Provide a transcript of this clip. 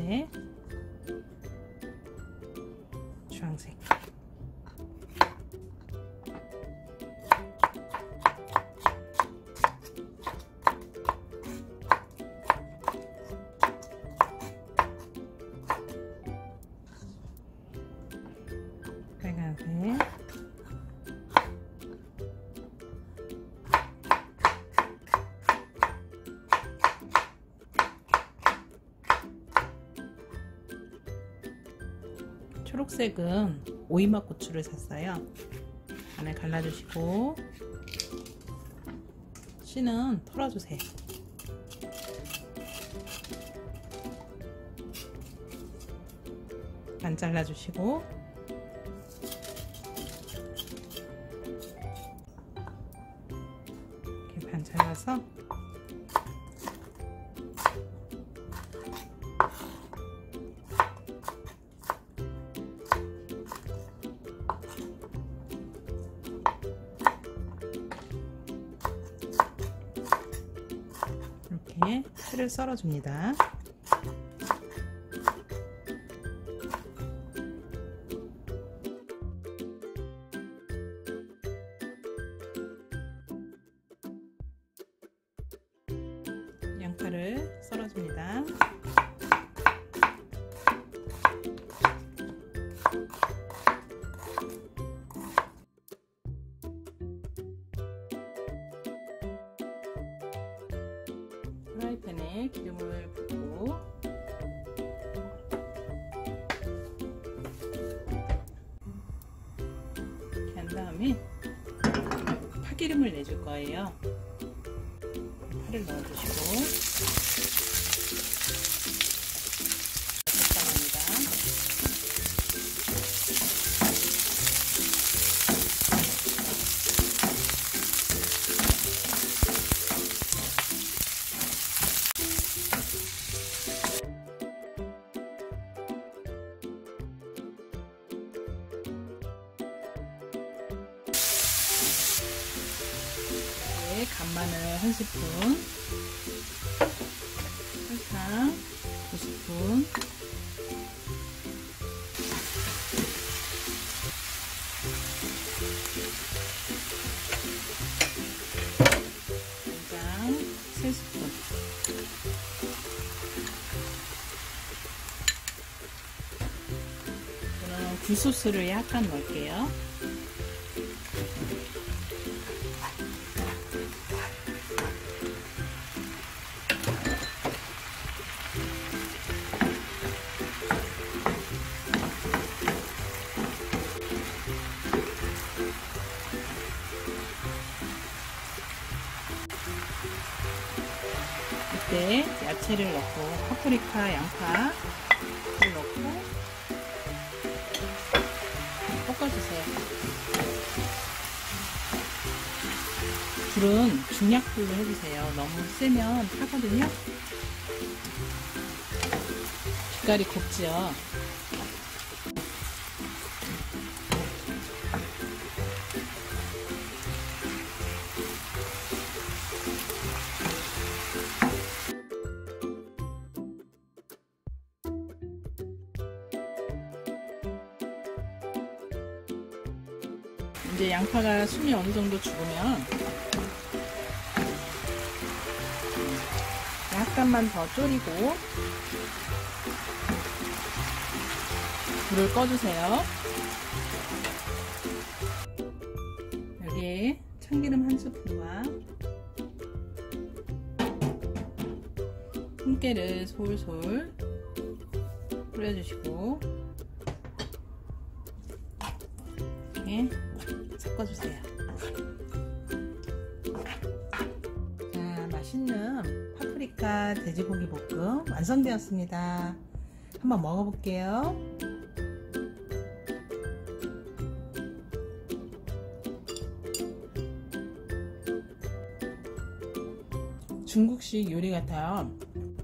빨간색, 주황색. 빨간색, 초록색은 오이맛 고추를 샀어요. 안에 갈라주시고 씨는 털어주세요. 반 잘라주시고 이렇게 반 잘라서 이렇게 틀을 썰어줍니다. 양파를 썰어줍니다. 프라이팬에 기름을 붓고 이렇게 한 다음에 파기름을 내줄 거예요. 파를 넣어주시고 적당합니다. 간마늘 1스푼, 설탕 2스푼, 간장 3스푼, 저는 굴소스를 약간 넣을게요. 이때 야채를 넣고 파프리카, 양파를 넣고 볶아주세요. 불은 중약불로 해주세요. 너무 세면 타거든요. 빛깔이 곱지요. 이제 양파가 숨이 어느 정도 죽으면 약간만 더 졸이고 불을 꺼주세요. 여기에 참기름 1스푼과 참깨를 솔솔 뿌려주시고 이렇게 섞어주세요. 자, 맛있는 파프리카 돼지고기 볶음 완성되었습니다. 한번 먹어볼게요. 중국식 요리 같아요.